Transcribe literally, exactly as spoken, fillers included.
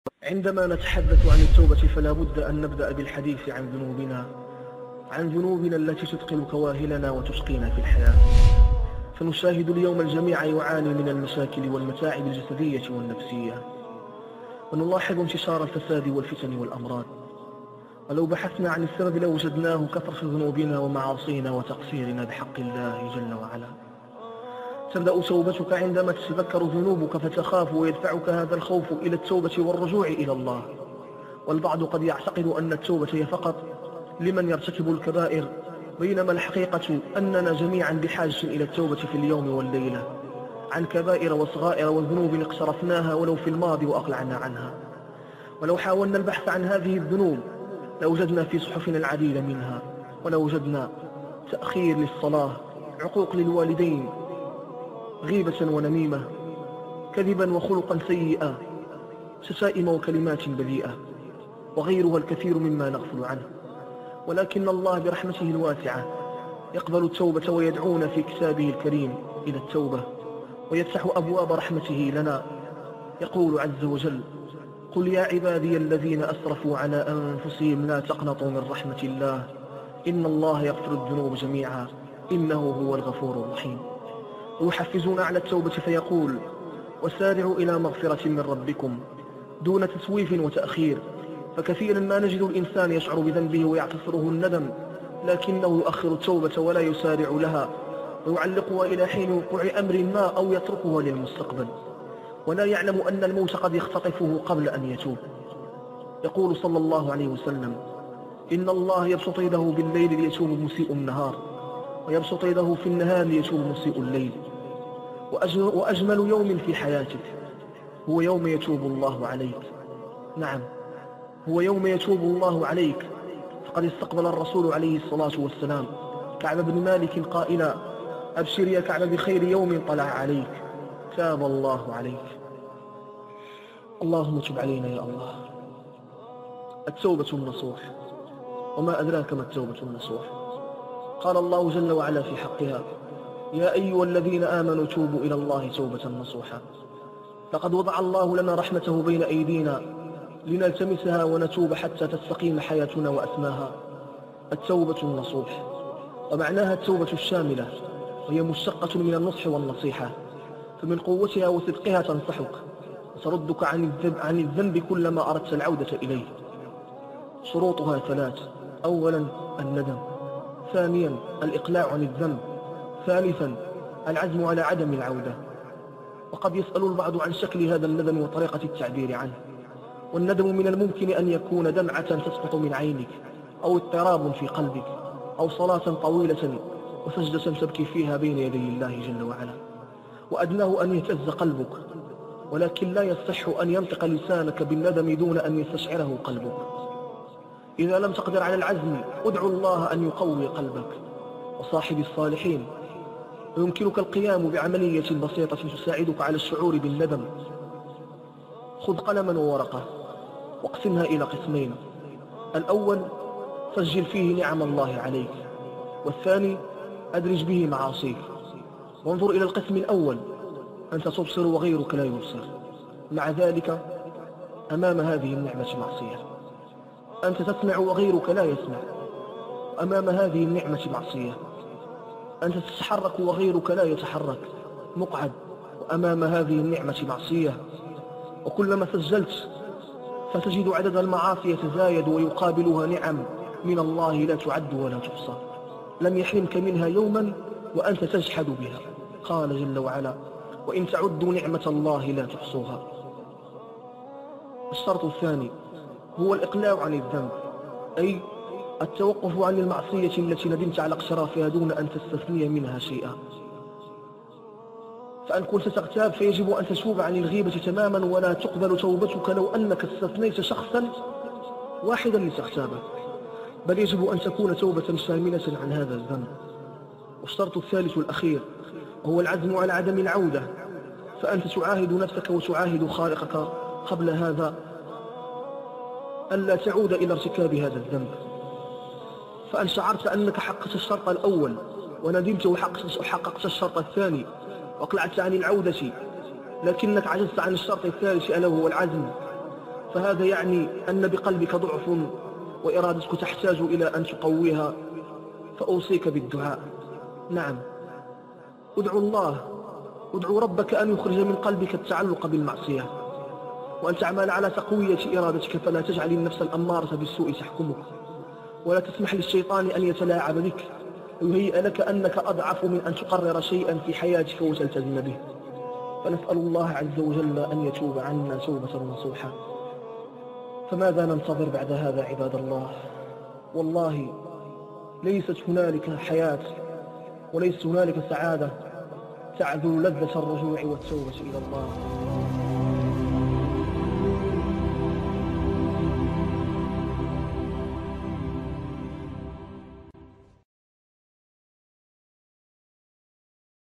عندما نتحدث عن التوبة فلا بد أن نبدأ بالحديث عن ذنوبنا عن ذنوبنا التي تثقل كواهلنا وتشقينا في الحياة. فنشاهد اليوم الجميع يعاني من المشاكل والمتاعب الجسدية والنفسية، ونلاحظ انتشار الفساد والفتن والأمراض. ولو بحثنا عن السبب لوجدناه كثرة ذنوبنا ومعاصينا وتقصيرنا بحق الله جل وعلا. تبدأ توبتك عندما تتذكر ذنوبك فتخاف، ويدفعك هذا الخوف إلى التوبة والرجوع إلى الله. والبعض قد يعتقد أن التوبة هي فقط لمن يرتكب الكبائر، بينما الحقيقة أننا جميعا بحاجة إلى التوبة في اليوم والليلة عن كبائر وصغائر وذنوب اقترفناها ولو في الماضي وأقلعنا عنها. ولو حاولنا البحث عن هذه الذنوب لوجدنا في صحفنا العديد منها، ولوجدنا تأخير للصلاة، عقوق للوالدين، غيبة ونميمة، كذبا وخلقا سيئا، شتائم وكلمات بذيئة، وغيرها الكثير مما نغفل عنه. ولكن الله برحمته الواسعة يقبل التوبة ويدعونا في كتابه الكريم إلى التوبة، ويفتح أبواب رحمته لنا. يقول عز وجل: قل يا عبادي الذين أسرفوا على أنفسهم لا تقنطوا من رحمة الله إن الله يغفر الذنوب جميعا إنه هو الغفور الرحيم. ويحفزون على التوبة فيقول: وسارعوا إلى مغفرة من ربكم دون تسويف وتأخير. فكثيرا ما نجد الإنسان يشعر بذنبه ويعتصره الندم، لكنه يؤخر التوبة ولا يسارع لها، ويعلقها إلى حين وقوع أمر ما أو يتركها للمستقبل، ولا يعلم أن الموت قد يختطفه قبل أن يتوب. يقول صلى الله عليه وسلم: إن الله يبسط يده بالليل ليتوب مسيء النهار، ويبسط يده في النهار ليتوب مسيء الليل. وأجمل يوم في حياتك هو يوم يتوب الله عليك. نعم، هو يوم يتوب الله عليك. فقد استقبل الرسول عليه الصلاة والسلام كعب بن مالك قائلا: أبشر يا كعب بخير يوم طلع عليك، تاب الله عليك. اللهم تب علينا يا الله. التوبة النصوح. وما أدراك ما التوبة النصوح؟ قال الله جل وعلا في حقها: يا أيها الذين آمنوا توبوا إلى الله توبة نصوحا. لقد وضع الله لنا رحمته بين أيدينا لنلتمسها ونتوب حتى تستقيم حياتنا وأسماها. التوبة النصوح ومعناها التوبة الشاملة، وهي مشتقة من النصح والنصيحة، فمن قوتها وصدقها تنصحك وتردك عن الذنب, عن الذنب كلما أردت العودة إليه. شروطها ثلاث: أولا الندم، ثانيا الإقلاع عن الذنب، ثالثا العزم على عدم العودة. وقد يسأل البعض عن شكل هذا الندم وطريقة التعبير عنه. والندم من الممكن أن يكون دمعة تسقط من عينك، أو اضطراب في قلبك، أو صلاة طويلة وسجدة تبكي فيها بين يدي الله جل وعلا. وأدناه أن يهتز قلبك، ولكن لا يصح أن ينطق لسانك بالندم دون أن يستشعره قلبك. إذا لم تقدر على العزم ادعو الله أن يقوي قلبك وصاحب الصالحين. ويمكنك القيام بعملية بسيطة تساعدك على الشعور بالندم. خذ قلما وورقة واقسمها إلى قسمين: الأول سجل فيه نعم الله عليك، والثاني أدرج به معاصيك. وانظر إلى القسم الأول: أنت تبصر وغيرك لا يبصر، مع ذلك أمام هذه النعمة معصية. أنت تسمع وغيرك لا يسمع، وأمام هذه النعمة معصية. أنت تتحرك وغيرك لا يتحرك، مقعد، وأمام هذه النعمة معصية. وكلما سجلت فتجد عدد المعاصي يتزايد ويقابلها نعم من الله لا تعد ولا تحصى، لم يحرمك منها يوما وأنت تجحد بها. قال جل وعلا: وإن تعدوا نعمة الله لا تحصوها. الشرط الثاني هو الإقلاع عن الذنب، أي التوقف عن المعصية التي ندمت على اقترافها دون أن تستثني منها شيئا. فأن كنت تغتاب فيجب أن تتوب عن الغيبة تماما، ولا تقبل توبتك لو أنك استثنيت شخصا واحدا لتغتابه، بل يجب أن تكون توبة شاملة عن هذا الذنب. والشرط الثالث الأخير هو العزم على عدم العودة، فأنت تعاهد نفسك وتعاهد خالقك قبل هذا ألا تعود إلى ارتكاب هذا الذنب. فأن شعرت أنك حققت الشرط الأول وندمت وحققت الشرط الثاني وأقلعت عن العودة، لكنك عجزت عن الشرط الثالث ألا وهو العزم، فهذا يعني أن بقلبك ضعف وإرادتك تحتاج إلى أن تقويها، فأوصيك بالدعاء. نعم، ادعو الله، ادعو ربك أن يخرج من قلبك التعلق بالمعصية، وأن تعمل على تقوية إرادتك، فلا تجعل النفس الأمارة بالسوء تحكمك، ولا تسمح للشيطان أن يتلاعب بك ويهيئ لك أنك أضعف من أن تقرر شيئا في حياتك وتلتزم به. فنسأل الله عز وجل أن يتوب عنا توبة نصوحا. فماذا ننتظر بعد هذا عباد الله؟ والله ليست هنالك حياة وليست هنالك سعادة تعذل لذة الرجوع والتوبة إلى الله.